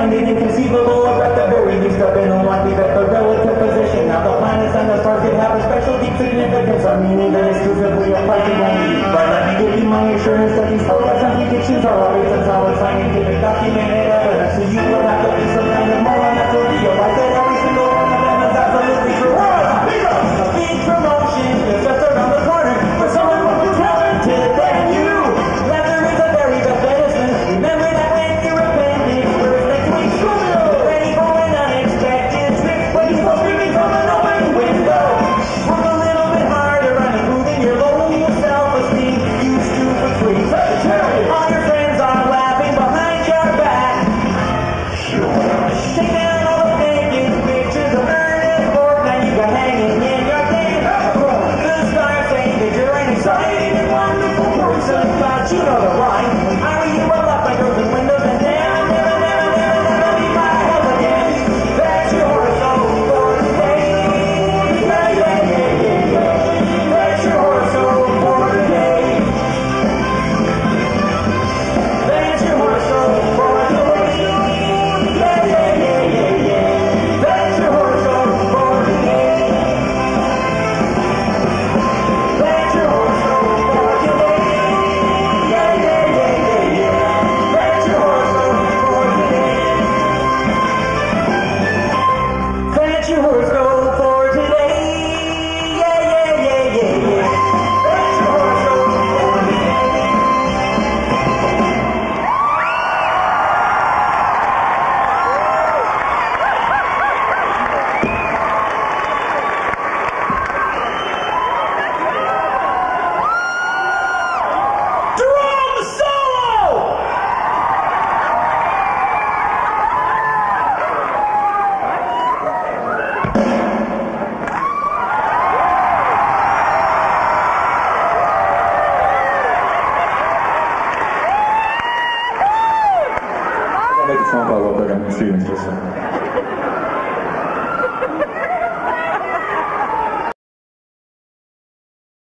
find it inconceivable, or at the very least a bit unlikely that the relative position of the planets and the stars could have a special deep significance or meaning that exclusively applies to only. But let me give you my assurance that these forecasts and predictions are always a solid scientific documented evidence, so you will have to be some kind of moron not to realize that every single one of them is absolutely true. A big promotion is just around the corner for someone more talented than you. Laughter is a very best medicine. Remember that when you're offended, first next week's school, ready for an unexpected trip when you go screaming from an open window. Work a little bit harder on improving your low self-esteem, you stupid freak. All your friends are laughing behind your back. Take down all the naked pictures of Ernest Borg, now you got hanging in your game. The stars say that you're an exciting and wonderful person, but you know the line. Are you a lot by doors and windows and never, never, never, never, never be my help again? That's your horoscope for today. Yeah, yeah, yeah, yeah, yeah. That's your horoscope for today. That's your horoscope for today. Yeah, yeah, yeah, yeah, yeah. That's your horoscope for today. That's your horoscope for today. Yeah, yeah, yeah, yeah, yeah. That's your horoscope for today. That's your horoscope for today. Yeah, yeah, yeah, yeah, yeah. That's your horoscope for today. Drum solo! Make a song about what they're going to see in just a second.